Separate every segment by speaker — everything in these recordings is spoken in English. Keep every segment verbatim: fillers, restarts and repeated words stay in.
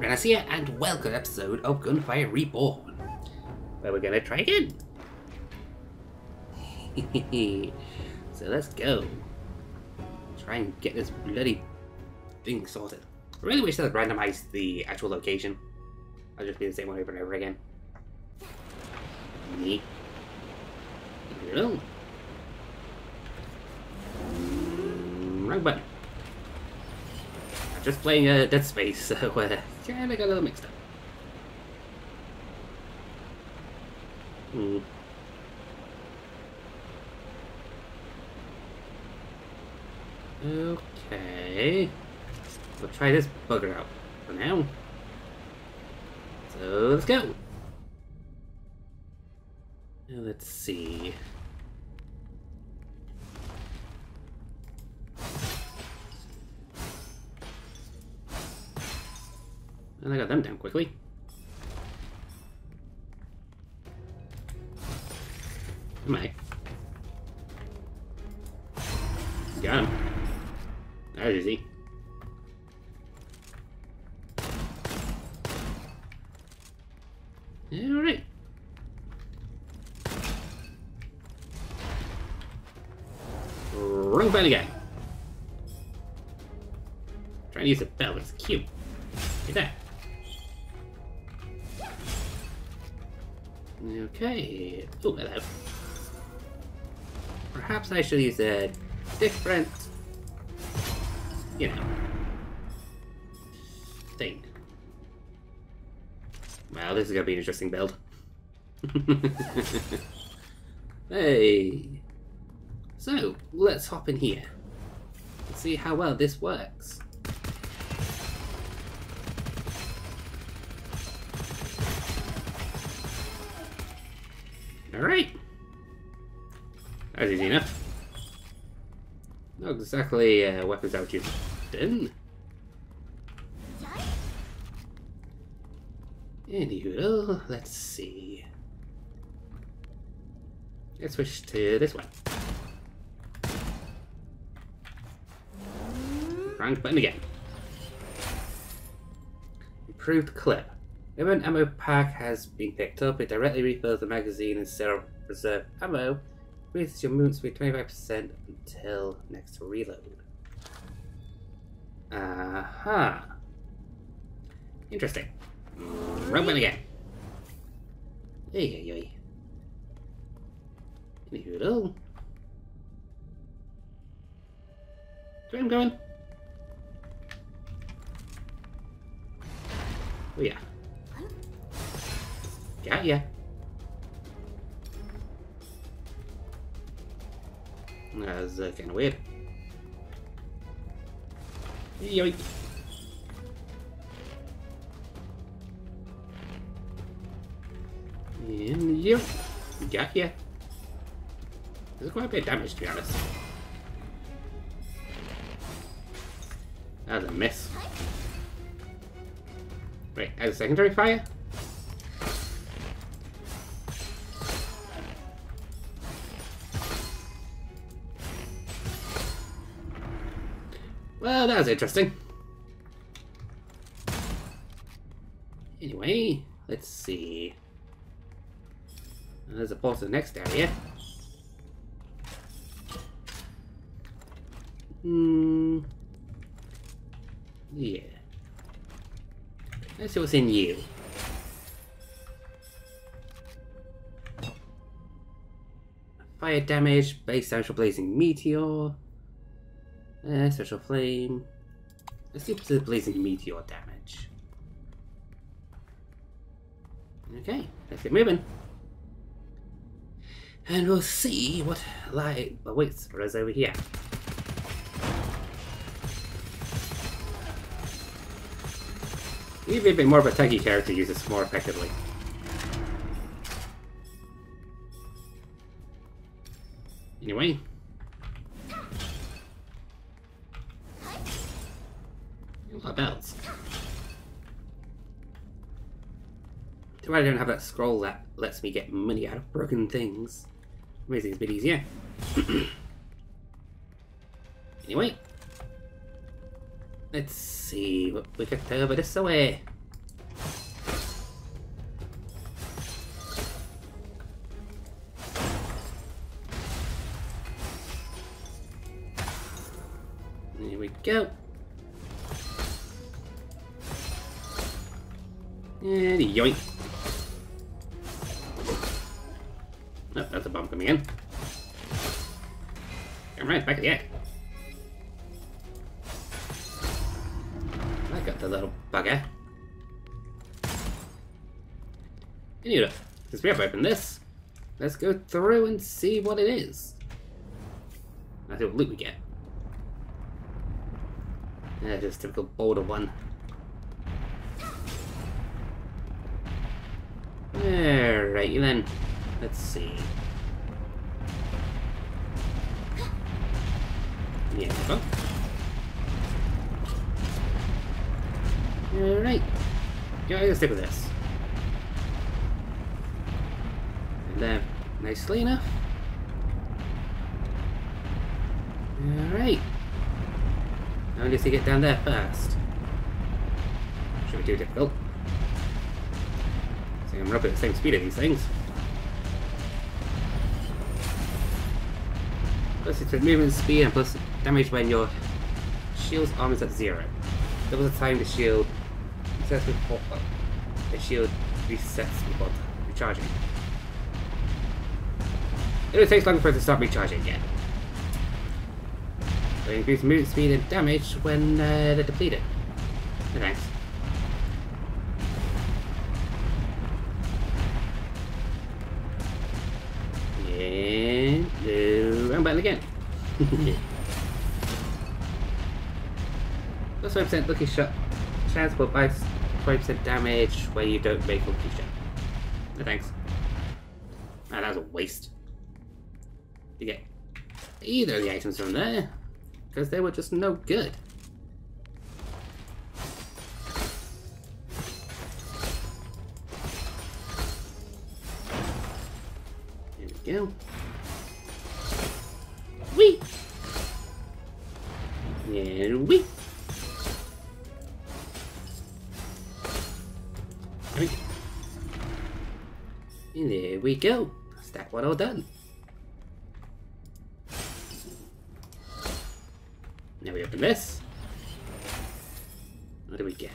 Speaker 1: Ranos here, and welcome to an episode of Gunfire Reborn, where we're gonna try again. So let's go. Try and get this bloody thing sorted. I really wish they'd randomized the actual location. I'll just be the same one over and over again. Neat. Hello. Wrong button. I'm just playing uh, Dead Space, so uh, kinda got a little mixed up. Hmm. Okay. We'll try this bugger out for now. So let's go. Now, let's see. And I got them down quickly. Am I? Got him. That was easy. Alright. Wrong button again. Trying to use a bell, but it's cute. Look at that. Okay. Oh, hello. Perhaps I should use a different, you know, thing. Well, this is gonna be an interesting build. Hey. So, let's hop in here and see how well this works. Alright. That was easy enough. Not exactly uh, weapons out you done. Anywho, let's see. Let's switch to this one. Wrong button again. Improved clip. If an ammo pack has been picked up, it directly refills the magazine instead of reserve ammo. Increases your movement speed twenty-five percent until next reload. Uh-huh. Interesting. Wrong button again. Hey, hey, hey. Anywho, where I'm going? Oh yeah. Got ya. That was uh, kind of weird. Yoink. And yep. Got ya. There's quite a bit of damage, to be honest. That was a miss. Wait, as a secondary fire? Well, that was interesting. Anyway, let's see. There's a port to the next area. Hmm. Yeah. Let's see what's in you. Fire damage, base damage for blazing meteor. Uh, special flame. Let's see what's the blazing meteor damage. Okay, let's get moving. And we'll see what light awaits for us over here. Maybe a bit more of a tanky character uses this more effectively. Anyway. A lot of bells. Too bad I don't have that scroll that lets me get money out of broken things. Makes it a bit easier. Anyway. Let's see what we get over this way. go. And yoink. Oh, that's a bomb coming in. Come right back at the egg. I got the little bugger. Anyway, since we have opened this, let's go through and see what it is. Let's see what loot we get. Yeah, just typical boulder one. Alrighty then. Let's see. Yeah, go. Alright. Yeah, I'm gonna stick with this. And then, nicely enough. Alright. Now I need to get down there first. Shouldn't be too difficult. So I'm roughly at the same speed of these things. Plus it's movement speed and plus damage when your shield's arm is at zero. There was a time the shield resets before oh, the shield resets before recharging. It takes longer for it to start recharging again. So increase movement speed and damage when uh, they're depleted. No thanks. And uh, round button again. Plus five percent lucky shot chance for five percent damage when you don't make a lucky shot. No thanks. Ah, that was a waste. You get either of the items from there, because they were just no good. Here we go. Whee! And whee! And there we go. Stack one all done. Now we open this. What do we get?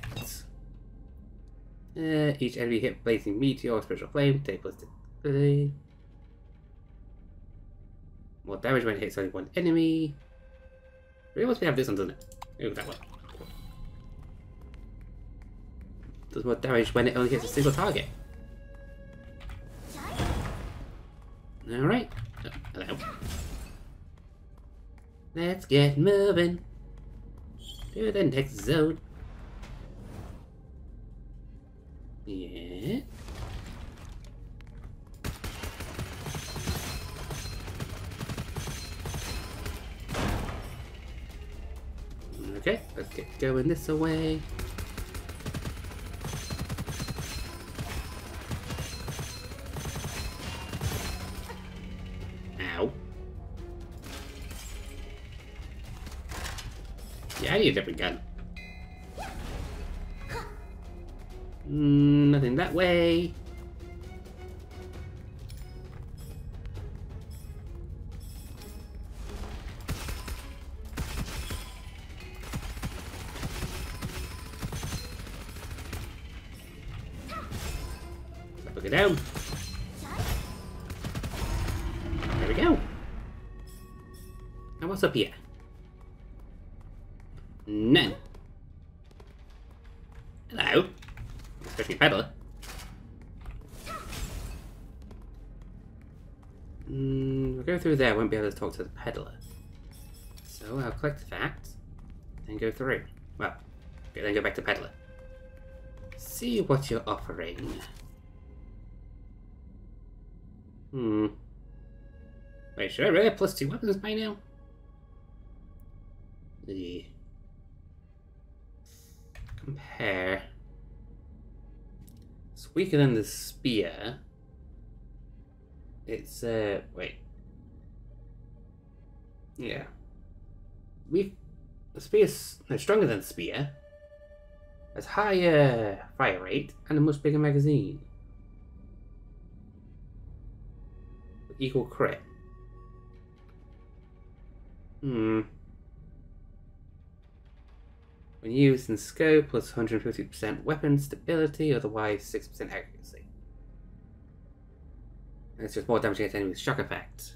Speaker 1: Uh, each enemy hit blazing meteor or spiritual flame. Take plus two. More damage when it hits only one enemy. Really wants me to have this one, doesn't it? Move that one. Does more damage when it only hits a single target. Alright. Oh, hello. Let's get moving to the next zone. Yeah. Okay, let's get going this way. Ow. Yeah, I need a different gun. Mm, nothing that way. Look it down. There we go. Now what's up here? None. Hello. Especially a peddler. Mm, we'll go through there, I won't be able to talk to the peddler. So I'll collect that, and go through. Well, then go back to peddler. See what you're offering. Hmm. Wait, should I really have plus two weapons by now? The compare. It's weaker than the spear. It's uh wait. Yeah. We the spear's no stronger than the spear. Has higher fire rate and a much bigger magazine. Equal crit. Hmm. When used in scope, plus one hundred fifty percent weapon stability, otherwise six percent accuracy. And it's just more damage against enemies with shock effect.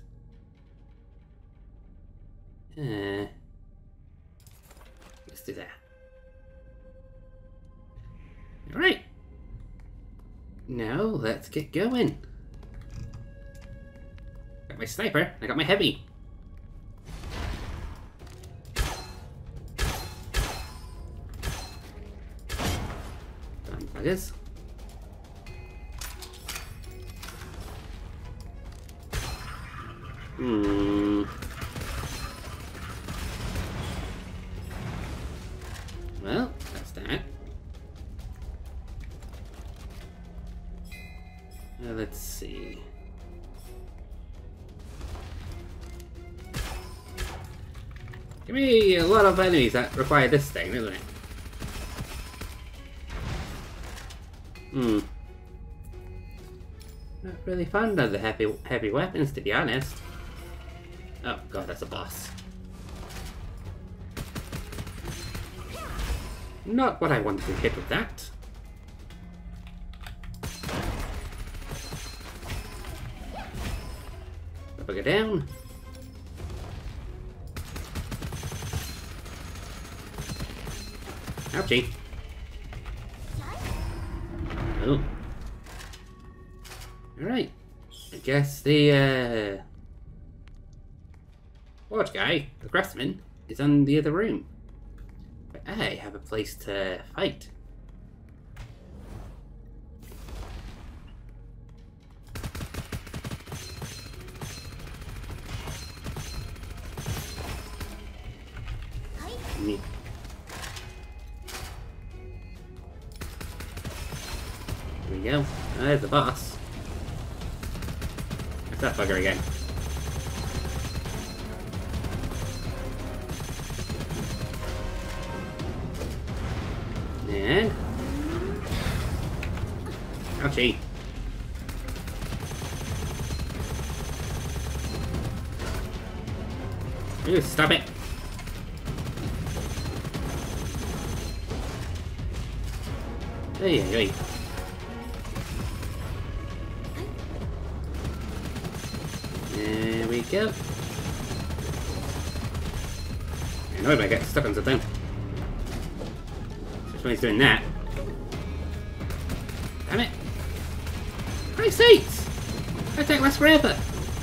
Speaker 1: Uh, let's do that. Alright. Now, let's get going. Got my sniper, I got my heavy. Done, buggers. Hmm. Well, that's that. Uh, let's see. Give me a lot of enemies that require this thing, isn't it? Hmm. Not really fond of the heavy, heavy weapons, to be honest. Oh god, that's a boss. Not what I wanted to hit with that. Bugger down. Ouchie. Oh. Alright. I guess the uh watch guy, the craftsman, is on the other room. But I have a place to fight. Me. Here we go. Oh, there's the boss. That's that bugger again. And... ouchie. Ooh, stop it. Hey, hey, hey. There we go. I know if I get stuck on something. Just when he's doing that. Damn it! Christ's sakes! That attack lasts forever!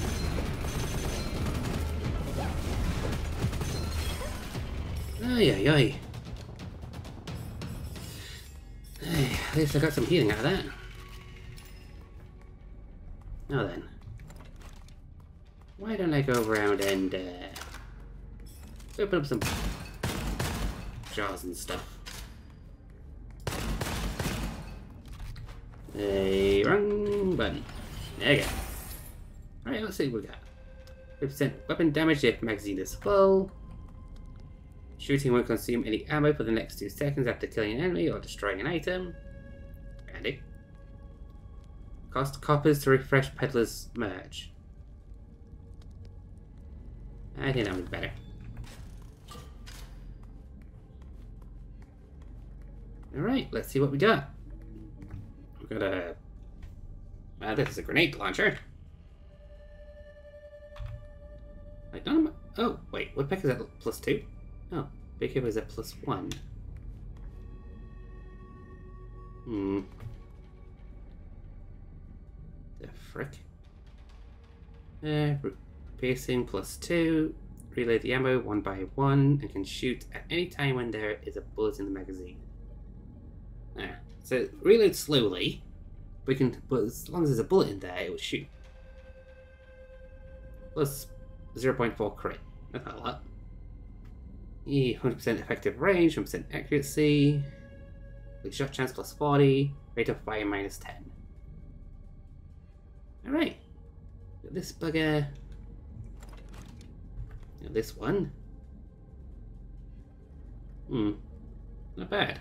Speaker 1: Ay, ay, ay. At least I got some healing out of that. Now then. Why don't I go around and uh, open up some jars and stuff. A wrong button. There you go. Alright, let's see what we got. fifty percent weapon damage if magazine is full. Shooting won't consume any ammo for the next two seconds after killing an enemy or destroying an item. Handy. Cost coppers to refresh peddler's merch. I think that was better. Alright, let's see what we got. We've got a... Uh, this is a grenade launcher. Wait, none of my... Oh, wait, what pick is that? Plus two? Oh, big hip is at plus one. Hmm. The frick? Uh, piercing plus two. Reload the ammo one by one and can shoot at any time when there is a bullet in the magazine. Ah, so reload slowly, but, can, but as long as there's a bullet in there, it will shoot. Plus zero point four crit. That's not a lot. one hundred percent effective range, one percent accuracy. With shot chance plus forty. Rate of fire minus ten. Alright. This bugger. Now this one. Hmm. Not bad.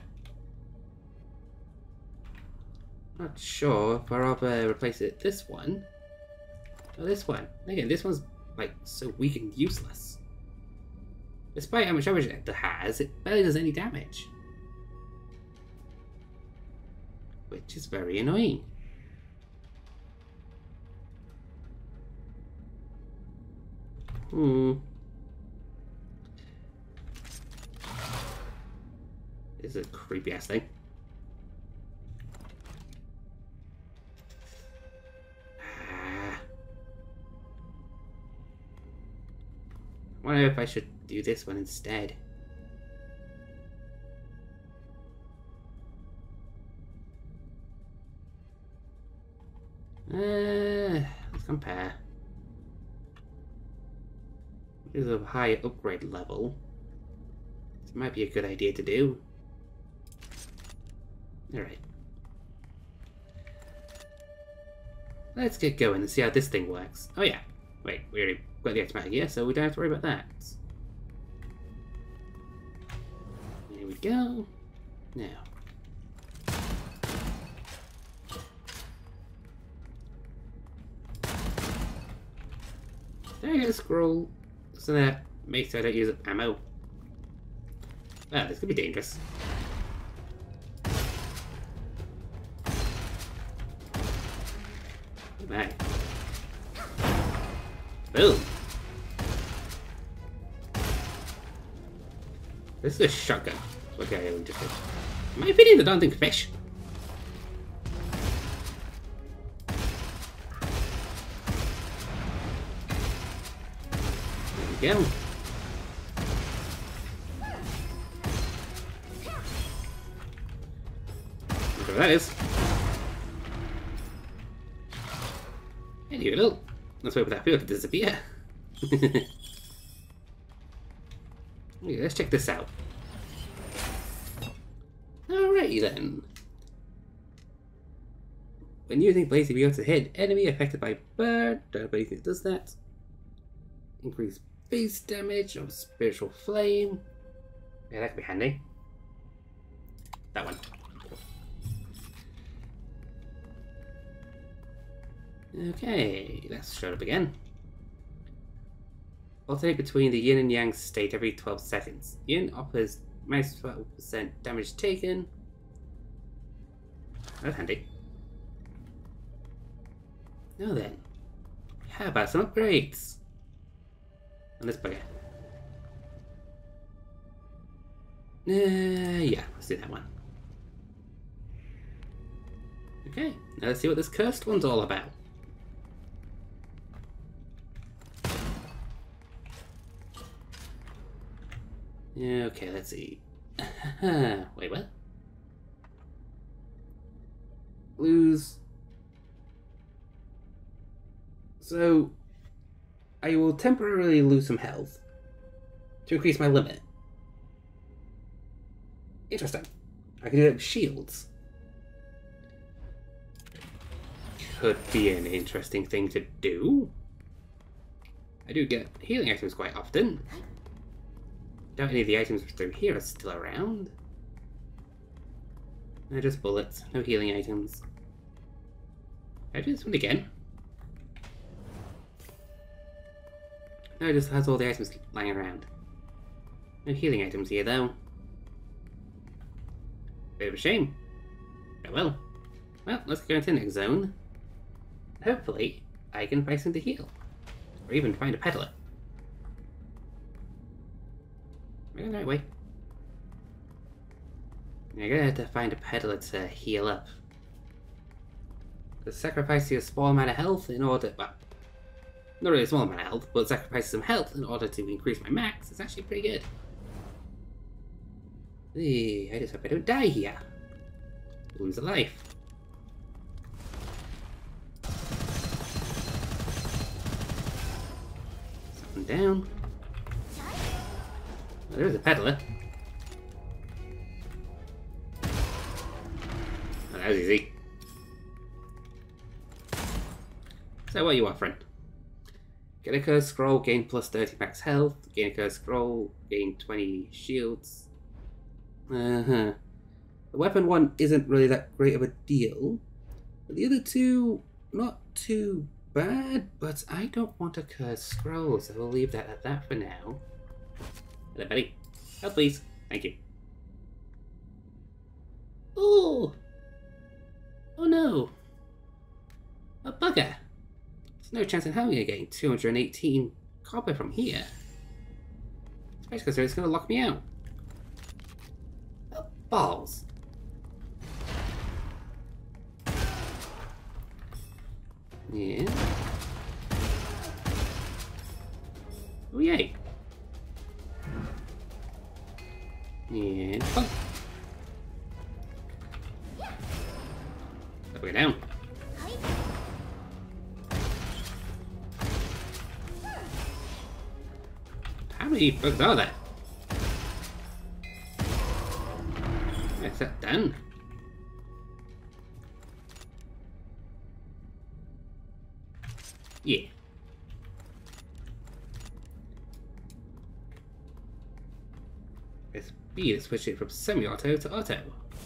Speaker 1: Not sure if I'll uh, replace it this one. Or this one. Again, this one's like so weak and useless. Despite how much damage it has, it barely does any damage. Which is very annoying. Hmm. This is a creepy ass thing. Ah. I wonder if I should do this one instead. Uh, let's compare. This is a higher upgrade level. This might be a good idea to do. Alright. Let's get going and see how this thing works. Oh yeah. Wait, we already got the automatic here, so we don't have to worry about that. There we go. Now. There I get a scroll so that makes sure I don't use up ammo. Ah, this could be dangerous. Bye. Boom. This is a shotgun. Okay, I'm just. In my opinion, I don't think fish. There we go. Whatever that is. Hey, you little. Let's wait for that field to disappear. Okay, let's check this out. Alrighty then. When using Blaze, you'll be able to hit enemy affected by bird. Don't know anything that does that. Increase base damage of spiritual flame. Yeah, that could be handy. That one. Okay, let's show it up again. Alternate between the yin and yang state every twelve seconds. Yin offers minus twelve percent damage taken. That's handy. Now then, how about some upgrades? On this bugger. Uh, yeah, let's do that one. Okay, now let's see what this cursed one's all about. Okay, let's see. Wait, what? Lose. So, I will temporarily lose some health to increase my limit. Interesting. I can do that with shields. Could be an interesting thing to do. I do get healing items quite often. Doubt any of the items through here are still around. No, just bullets. No healing items. Can I do this one again? No, it just has all the items lying around. No healing items here, though. Bit of a shame. Oh well. Well, let's go into the next zone. Hopefully, I can find something to heal. Or even find a peddler. Am I going the right way? I'm gonna have to find a peddler to heal up. Because sacrificing a small amount of health in order... well, not really a small amount of health, but sacrificing some health in order to increase my max is actually pretty good. Eee, I just hope I don't die here. Lose a life. Something down. Well, there's a peddler. Oh, that was easy. So what are you offering? Get a curse scroll, gain plus thirty max health. Gain a curse scroll, gain twenty shields. Uh-huh. The weapon one isn't really that great of a deal. But the other two, not too bad, but I don't want a curse scroll, so we'll leave that at that for now. Hello, buddy. Help, please. Thank you. Oh! Oh no! A bugger! There's no chance in hell you're getting two hundred eighteen copper from here. Especially because it's going to lock me out. Oh, balls. Yeah. Oh, yay. And bunk. Up we go down. How many bugs are there? Is that done? Yeah. Press B to switch it from semi-auto to auto.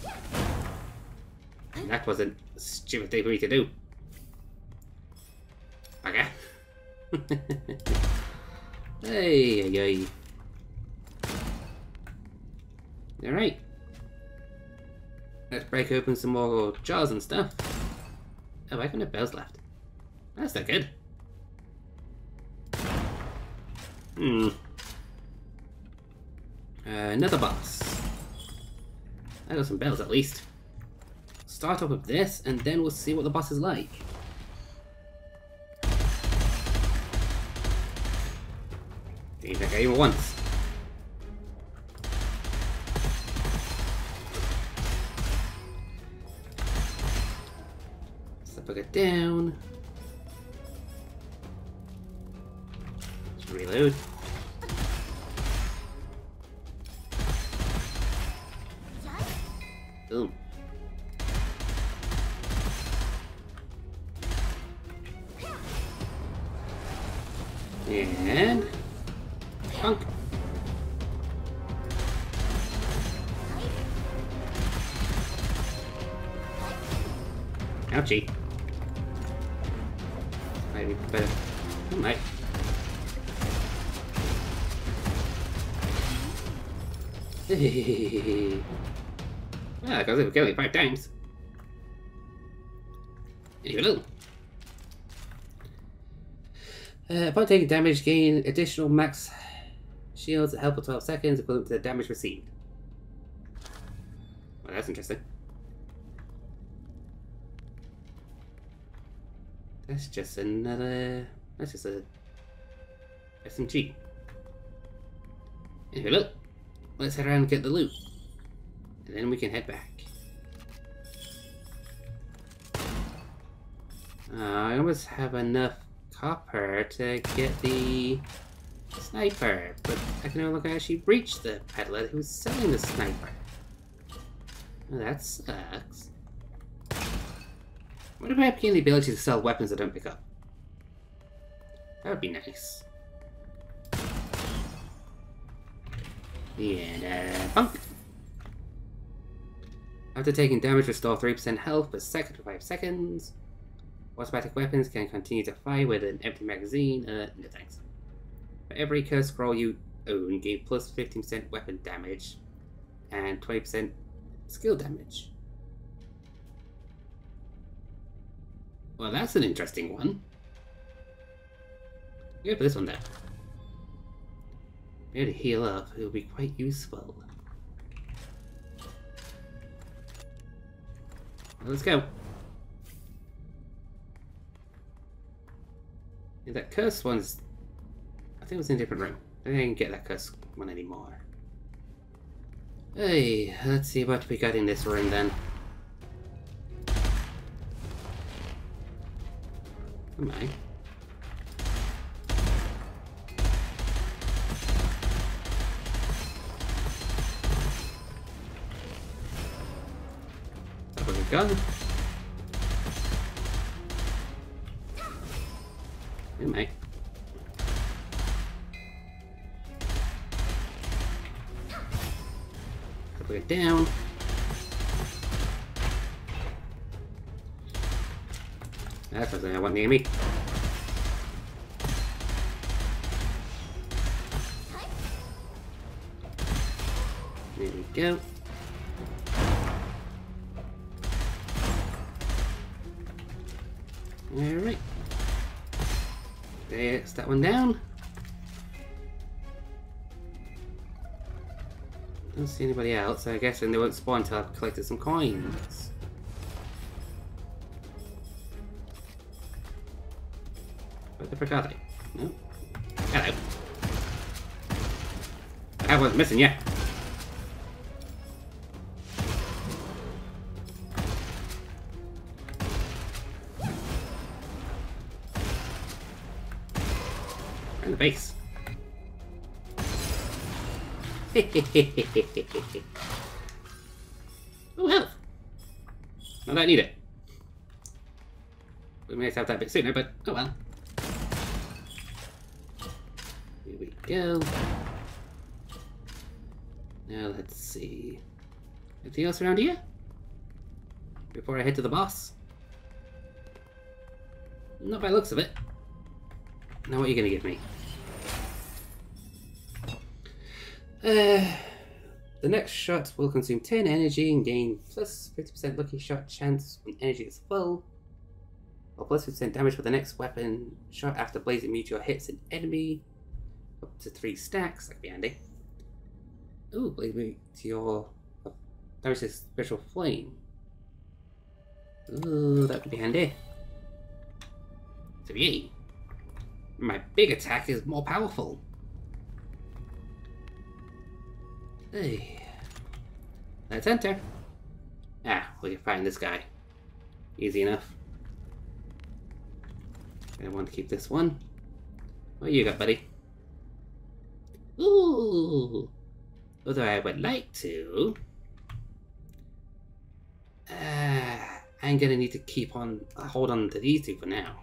Speaker 1: And that wasn't a stupid thing for me to do. Okay. Hey, hey, hey. Alright. Let's break open some more jars and stuff. Oh, I have no bells left. That's not good. Hmm. Uh, another boss. I got some bells at least. Start off with this, and then we'll see what the boss is like. Didn't think I even once. So put it down. Let's reload. Boom. And punk. Ouchie. Might be better. Oh, might. Well, because it would kill me five times. Hello. Uh, upon taking damage, gain additional max shields that help for twelve seconds, equivalent to the damage received. Well, that's interesting. That's just another... That's just a... S M G. Anyway, look. Let's head around and get the loot. And then we can head back. Uh, I almost have enough copper to get the sniper, but I can no longer actually reach the peddler who's selling the sniper. Well, that sucks. What if I gain the ability to sell weapons I don't pick up? That would be nice. And, uh, bunk! After taking damage, restore three percent health per second for five seconds. Automatic weapons can continue to fire with an empty magazine. Uh, no thanks. For every curse scroll you own, gain plus fifteen percent weapon damage and twenty percent skill damage. Well, that's an interesting one. Go for this one then. Be able to heal up, it will be quite useful. Well, let's go. Yeah, that cursed one's... I think it was in a different room. I think I can get that cursed one anymore. Hey, let's see what we got in this room then. Am I? That was a gun. Hey, mate. Put it down. That's something I want near me. go. Alright. There's that one down. Don't see anybody else, so I guess then they won't spawn until I've collected some coins. Where the frick are they? No. Hello. I wasn't missing yet. And the base. Oh, health! I don't need it. We may have that a bit sooner, but oh well. Here we go. Now let's see. Anything else around here? Before I head to the boss? Not by the looks of it. Now what are you gonna give me? Uh, the next shot will consume ten energy and gain plus fifty percent lucky shot chance when energy is full. Or plus fifty percent damage for the next weapon shot after blazing meteor hits an enemy. Up to three stacks, that could be handy. Ooh, blazing meteor damage is spiritual flame. Ooh, that could be handy. So yay. My big attack is more powerful. Hey. Let's enter. Ah, we can find this guy. Easy enough. I want to keep this one. What you got, buddy? Ooh. Although I would like to. Uh, I'm gonna need to keep on, hold on to these two for now.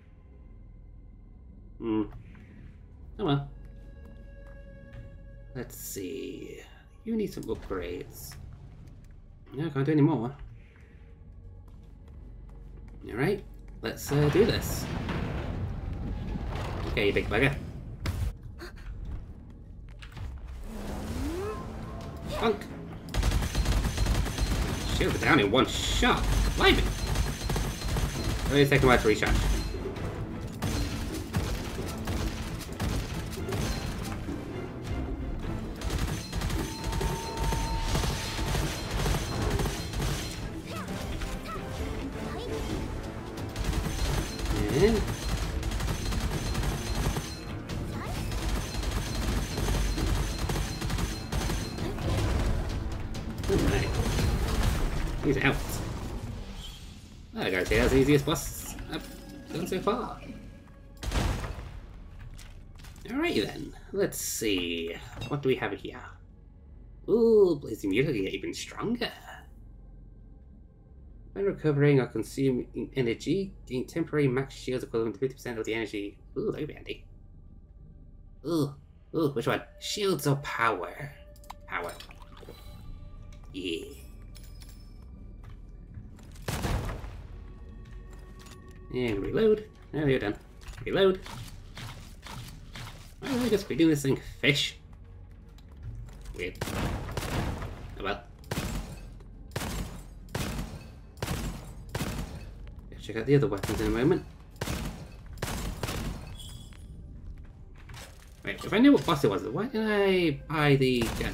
Speaker 1: Hmm. Oh well. Let's see. You need some upgrades. No, I can't do any more. Alright, let's uh, do this. Okay, you big bugger. Funk! Shield it down in one shot. Blimey! Wait a second while to recharge. And... Alright. He's out. I gotta say that's the easiest boss I've done so far. Alright then, let's see. What do we have here? Ooh, blazing meteor get even stronger. When recovering or consuming energy, gain temporary max shields equivalent to fifty percent of the energy. Ooh, that would be handy. Ooh, ooh, which one? Shields or power? Power. Yeah. And reload. Now you're done. Reload. Why don't I just be doing this thing? Fish. Weird. Oh well. Check out the other weapons in a moment. Wait, if I knew what boss it was, why did I buy the gun?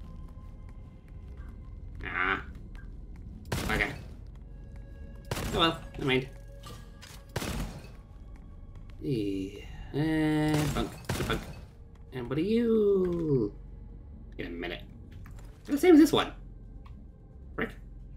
Speaker 1: Ah. Okay. Oh well, never mind. Yeah. And bunk. Bunk. And what are you? In a minute. They're the same as this one. Frick.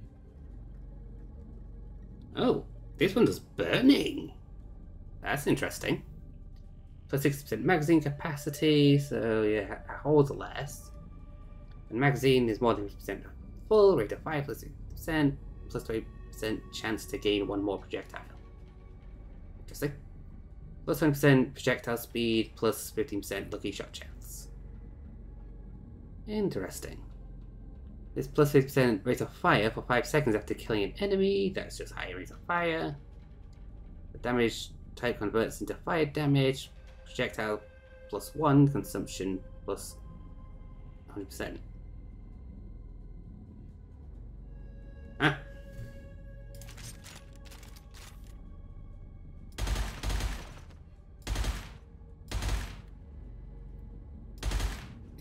Speaker 1: Oh. This one does burning. That's interesting. Plus sixty percent magazine capacity, so yeah, it holds less. And magazine is more than fifty percent full, rate of five, plus sixty percent, plus twenty percent chance to gain one more projectile. Interesting. Plus twenty percent projectile speed, plus fifteen percent lucky shot chance. Interesting. It's plus fifty percent rate of fire for five seconds after killing an enemy. That's just higher rate of fire. The damage type converts into fire damage. Projectile plus one. Consumption plus one hundred percent.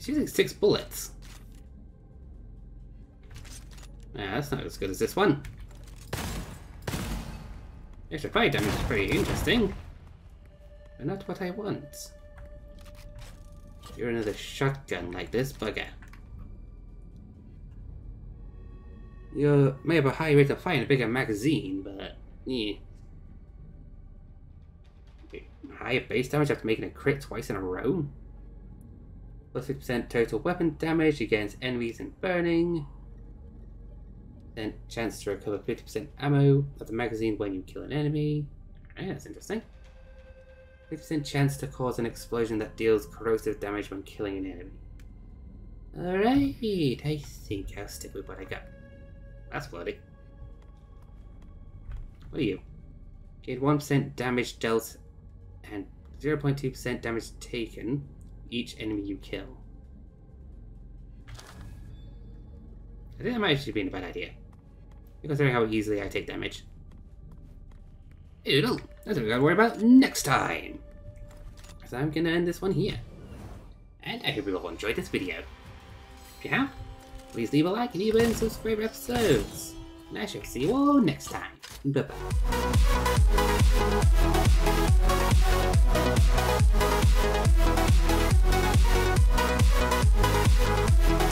Speaker 1: It's using six bullets. Yeah, that's not as good as this one. Extra fire damage is pretty interesting. But not what I want. You're another shotgun like this bugger. You may have a high rate of fire and a bigger magazine, but yeah. Higher base damage after making a crit twice in a row. Plus fifty percent total weapon damage against enemies and burning. Then chance to recover fifty percent ammo of the magazine when you kill an enemy. Alright, that's interesting. fifty percent chance to cause an explosion that deals corrosive damage when killing an enemy. Alright, I think I'll stick with what I got. That's bloody. What are you? Gain one percent damage dealt and zero point two percent damage taken each enemy you kill. I think that might actually be a bad idea, considering how easily I take damage. Oodle, that's what we gotta worry about next time. So I'm gonna end this one here. And I hope you all enjoyed this video. If you have, please leave a like and even subscribe for episodes. And I shall see you all next time. Bye bye.